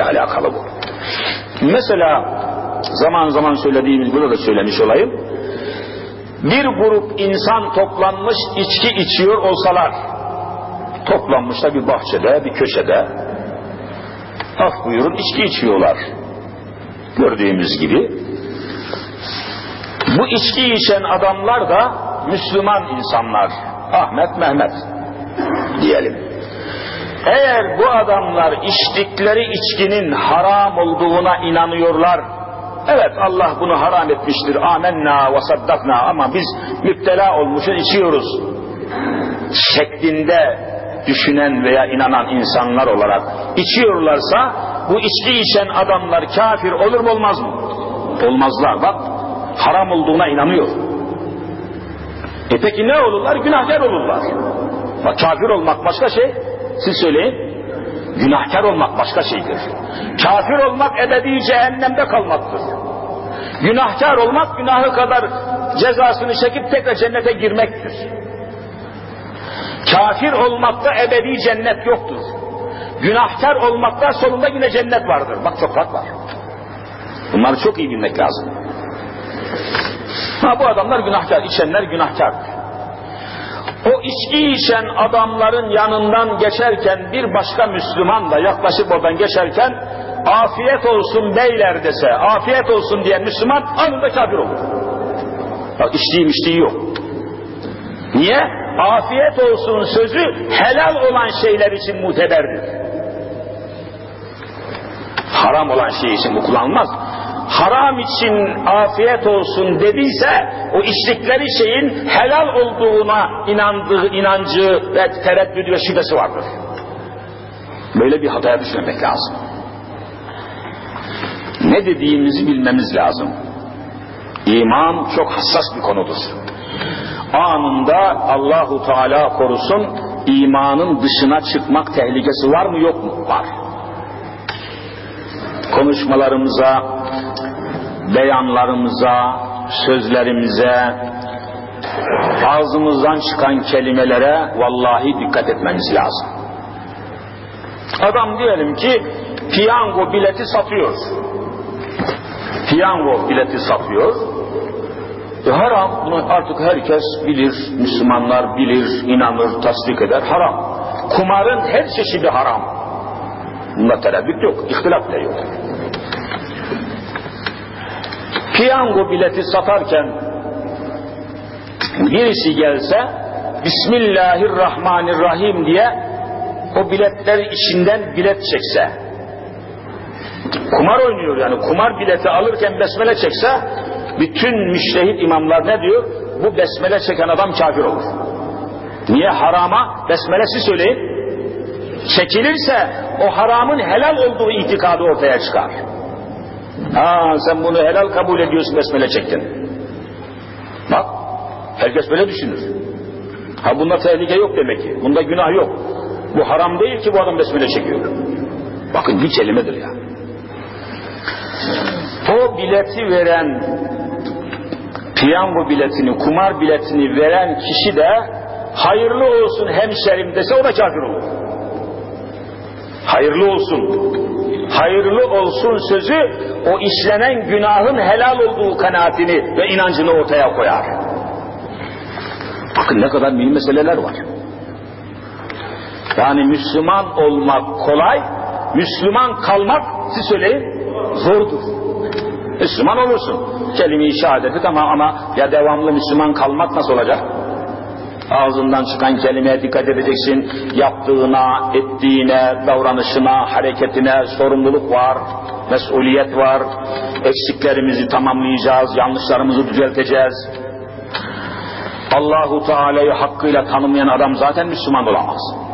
ile alakalı bu. Mesela zaman zaman söylediğimiz, burada da söylemiş olayım. Bir grup insan toplanmış içki içiyor olsalar, toplanmışlar bir bahçede, bir köşede, af buyurun içki içiyorlar. Gördüğümüz gibi. Bu içki içen adamlar da Müslüman insanlar. Ahmet, Mehmet diyelim. Eğer bu adamlar içtikleri içkinin haram olduğuna inanıyorlar, evet Allah bunu haram etmiştir, amenna ve saddakna, ama biz müptela olmuşuz, içiyoruz şeklinde düşünen veya inanan insanlar olarak içiyorlarsa, bu içki içen adamlar kafir olur mu olmaz mı? Olmazlar. Bak, haram olduğuna inanıyor. Peki ne olurlar? Günahkar olurlar. Bak, kafir olmak başka şey, siz söyleyin. Günahkar olmak başka şeydir. Kafir olmak ebedi cehennemde kalmaktır. Günahkar olmak, günahı kadar cezasını çekip tekrar cennete girmektir. Kafir olmakta ebedi cennet yoktur. Günahkar olmakta sonunda yine cennet vardır. Bak, çok fark var. Bunları çok iyi bilmek lazım. Bu adamlar günahkar, içenler günahkar. O içki içen adamların yanından geçerken bir başka Müslüman da yaklaşıp oradan geçerken afiyet olsun beyler dese, afiyet olsun diyen Müslüman anında kafir olur. Bak, içtiği yok. Niye? Afiyet olsun sözü helal olan şeyler için muteberdir. Haram olan şey için bu kullanılmaz. Haram için afiyet olsun dediyse, o içtikleri şeyin helal olduğuna inancı ve tereddüdü ve şüphesi vardır. Böyle bir hataya düşmemek lazım. Ne dediğimizi bilmemiz lazım. İman çok hassas bir konudur. Anında Allahu Teala korusun, imanın dışına çıkmak tehlikesi var mı yok mu? Var. Konuşmalarımıza, beyanlarımıza, sözlerimize, ağzımızdan çıkan kelimelere vallahi dikkat etmemiz lazım. Adam diyelim ki piyango bileti satıyor. Piyango bileti satıyor. Haram, bunu artık herkes bilir, Müslümanlar bilir, inanır, tasdik eder, haram. Kumarın her çeşidi haram. Bunda tereddüt yok, ihtilaf bile yok. Piyango bileti satarken birisi gelse Bismillahirrahmanirrahim diye o biletler içinden bilet çekse, kumar oynuyor yani, kumar bileti alırken besmele çekse, bütün müştehit imamlar ne diyor? Bu besmele çeken adam kafir olur. Niye? Harama besmelesi söyleyin, çekilirse o haramın helal olduğu itikadı ortaya çıkar. Sen bunu helal kabul ediyorsun, besmele çektin. Bak, herkes böyle düşünür. Bunda tehlike yok demek ki, bunda günah yok. Bu haram değil ki bu adam besmele çekiyor. Bakın, bir kelimedir ya. O bileti veren, piyango biletini, kumar biletini veren kişi de hayırlı olsun hemşerim dese, o da kafir olur. Hayırlı olsun. Hayırlı olsun sözü, o işlenen günahın helal olduğu kanaatini ve inancını ortaya koyar. Bakın ne kadar mühim meseleler var. Yani Müslüman olmak kolay, Müslüman kalmak, siz söyleyin, zordur. Müslüman olursun, kelime-i şehadeti tamam, ama ya devamlı Müslüman kalmak nasıl olacak? Ağzından çıkan kelimeye dikkat edeceksin, yaptığına, ettiğine, davranışına, hareketine sorumluluk var, mesuliyet var, eksiklerimizi tamamlayacağız, yanlışlarımızı düzelteceğiz. Allahu Teala'yı hakkıyla tanımayan adam zaten Müslüman olamaz.